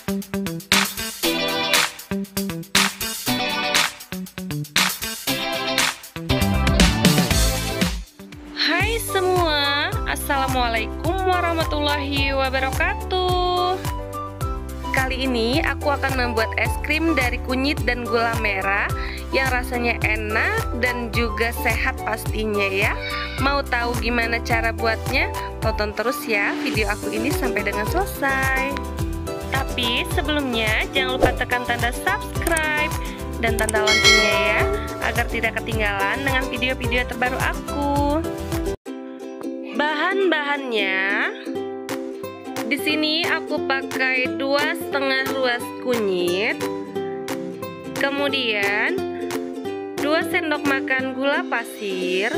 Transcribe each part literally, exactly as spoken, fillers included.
Hai semua, Assalamualaikum warahmatullahi wabarakatuh. Kali ini aku akan membuat es krim dari kunyit dan gula merah yang rasanya enak dan juga sehat pastinya ya. Mau tahu gimana cara buatnya? Tonton terus ya video aku ini sampai dengan selesai. Tapi sebelumnya jangan lupa tekan tanda subscribe dan tanda loncengnya ya, agar tidak ketinggalan dengan video-video terbaru aku. Bahan-bahannya, di sini aku pakai dua setengah ruas kunyit, kemudian dua sendok makan gula pasir,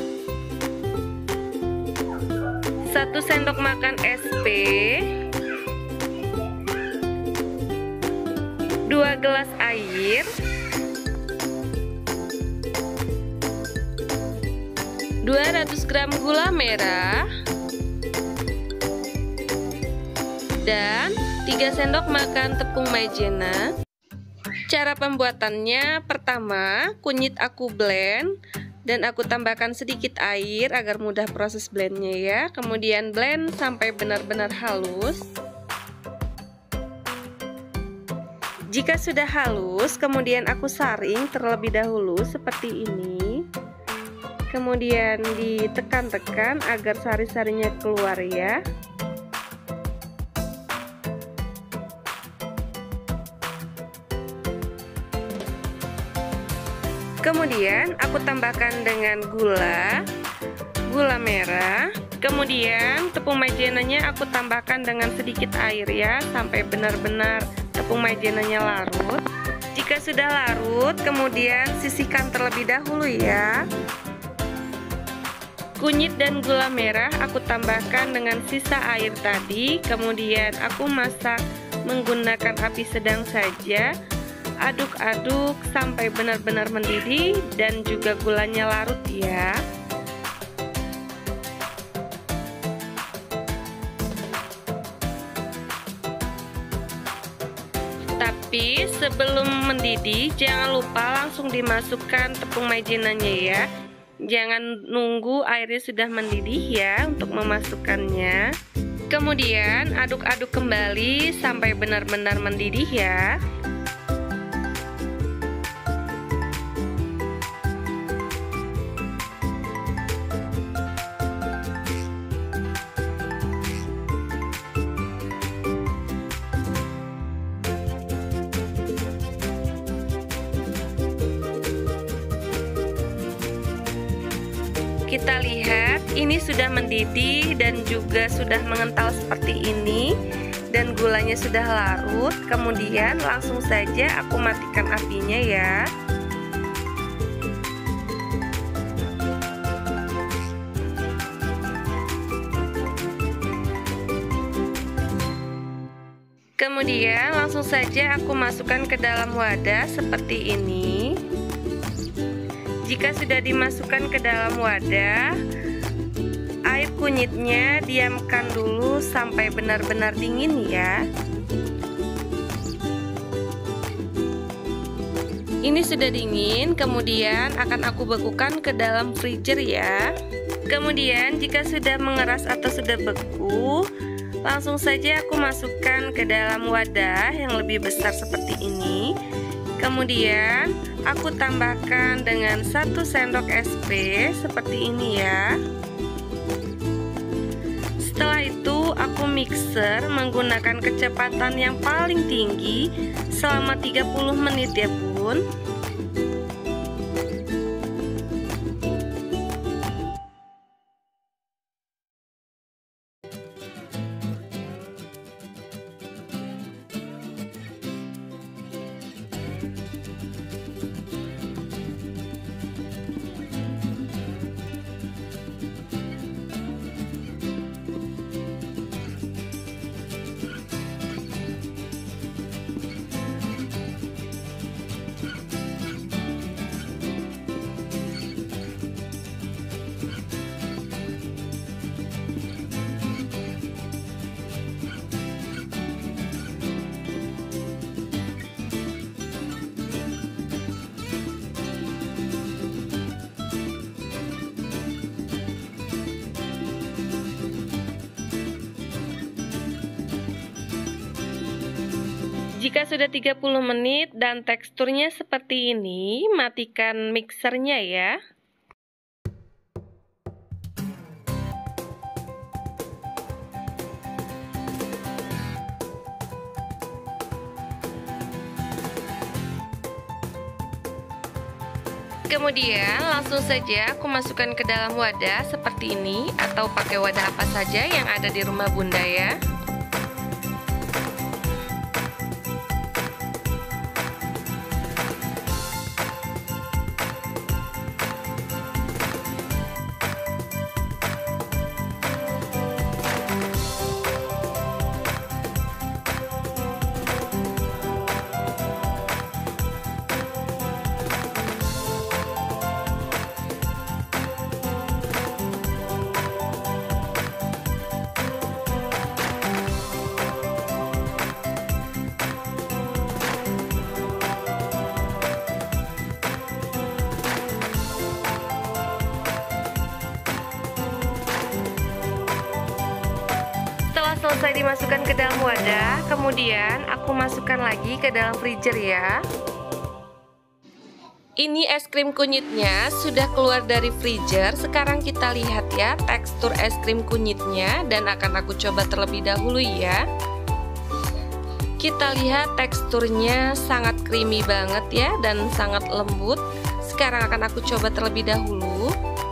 satu sendok makan es pe, dua gelas air, dua ratus gram gula merah, dan tiga sendok makan tepung maizena. Cara pembuatannya, pertama kunyit aku blend dan aku tambahkan sedikit air agar mudah proses blendnya ya. Kemudian blend sampai benar-benar halus. Jika sudah halus, kemudian aku saring terlebih dahulu seperti ini. Kemudian ditekan-tekan agar sari-sarinya keluar ya. Kemudian aku tambahkan dengan gula, gula merah. Kemudian tepung maizenanya aku tambahkan dengan sedikit air ya, sampai benar-benar tepung maizenanya larut. Jika sudah larut, kemudian sisihkan terlebih dahulu ya. Kunyit dan gula merah aku tambahkan dengan sisa air tadi. Kemudian aku masak menggunakan api sedang saja. Aduk-aduk sampai benar-benar mendidih dan juga gulanya larut ya. Tapi sebelum mendidih jangan lupa langsung dimasukkan tepung maizenanya ya. Jangan nunggu airnya sudah mendidih ya untuk memasukkannya. Kemudian aduk-aduk kembali sampai benar-benar mendidih ya. Kita lihat ini sudah mendidih dan juga sudah mengental seperti ini, dan gulanya sudah larut. Kemudian langsung saja aku matikan apinya ya. Kemudian langsung saja aku masukkan ke dalam wadah seperti ini. Jika sudah dimasukkan ke dalam wadah, air kunyitnya diamkan dulu sampai benar-benar dingin ya. Ini sudah dingin, kemudian akan aku bekukan ke dalam freezer ya. Kemudian jika sudah mengeras atau sudah beku, langsung saja aku masukkan ke dalam wadah yang lebih besar seperti ini. Kemudian aku tambahkan dengan satu sendok es pe seperti ini ya. Setelah itu aku mixer menggunakan kecepatan yang paling tinggi selama tiga puluh menit ya bun. Jika sudah tiga puluh menit dan teksturnya seperti ini, matikan mixernya ya. Kemudian langsung saja aku masukkan ke dalam wadah seperti ini, atau pakai wadah apa saja yang ada di rumah Bunda ya. Selesai dimasukkan ke dalam wadah, kemudian aku masukkan lagi ke dalam freezer ya. Ini es krim kunyitnya sudah keluar dari freezer. Sekarang kita lihat ya tekstur es krim kunyitnya, dan akan aku coba terlebih dahulu ya. Kita lihat teksturnya sangat creamy banget ya, dan sangat lembut. Sekarang akan aku coba terlebih dahulu.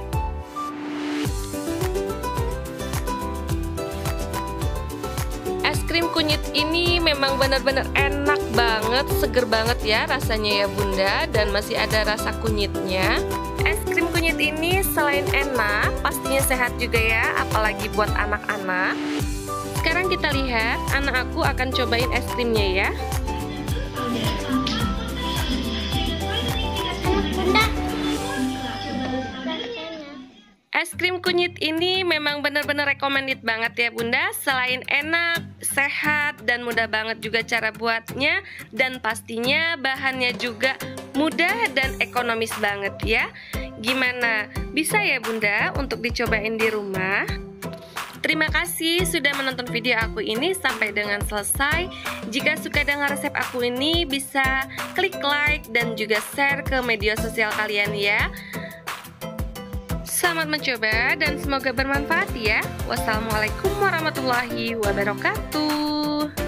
Es krim kunyit ini memang benar-benar enak banget, seger banget ya rasanya ya Bunda, dan masih ada rasa kunyitnya. Es krim kunyit ini selain enak, pastinya sehat juga ya, apalagi buat anak-anak. Sekarang kita lihat, anak aku akan cobain es krimnya ya. Es krim kunyit ini memang benar-benar recommended banget ya Bunda. Selain enak, sehat, dan mudah banget juga cara buatnya. Dan pastinya bahannya juga mudah dan ekonomis banget ya. Gimana? Bisa ya Bunda untuk dicobain di rumah? Terima kasih sudah menonton video aku ini sampai dengan selesai. Jika suka dengan resep aku ini, bisa klik like dan juga share ke media sosial kalian ya. Selamat mencoba dan semoga bermanfaat ya. Wassalamualaikum warahmatullahi wabarakatuh.